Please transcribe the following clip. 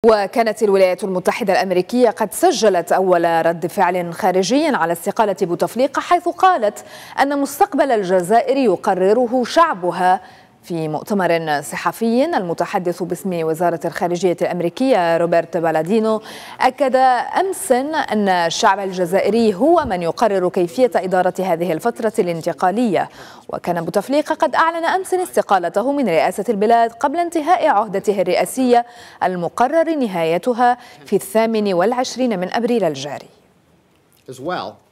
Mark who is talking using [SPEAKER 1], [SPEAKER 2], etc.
[SPEAKER 1] وكانت الولايات المتحدة الأمريكية قد سجلت أول رد فعل خارجي على استقالة بوتفليقة، حيث قالت أن مستقبل الجزائر يقرره شعبها. في مؤتمر صحفي، المتحدث باسم وزارة الخارجية الأمريكية روبرت بالادينو أكد أمس أن الشعب الجزائري هو من يقرر كيفية إدارة هذه الفترة الانتقالية. وكان بوتفليقة قد أعلن أمس استقالته من رئاسة البلاد قبل انتهاء عهدته الرئاسية المقرر نهايتها في 28 من أبريل الجاري.